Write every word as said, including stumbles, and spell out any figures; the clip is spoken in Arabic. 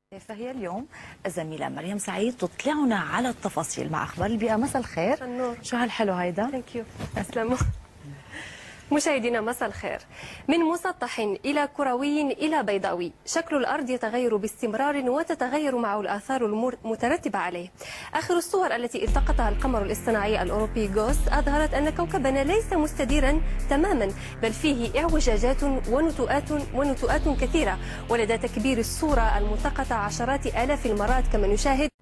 فهي اليوم الزميلة مريم سعيد تطلعنا على التفاصيل مع أخبار البيئة. مساء الخير. النور. شو هالحلو هيدا؟ ثانك يو. أسلموا. مشاهدينا مساء الخير. من مسطح إلى كروي إلى بيضاوي، شكل الأرض يتغير باستمرار وتتغير معه الآثار المترتبة عليه. آخر الصور التي التقطها القمر الاصطناعي الأوروبي غوست أظهرت أن كوكبنا ليس مستديرا تماما، بل فيه اعوجاجات ونتوءات ونتوءات كثيرة، ولدى تكبير الصورة الملتقطة عشرات آلاف المرات كما نشاهد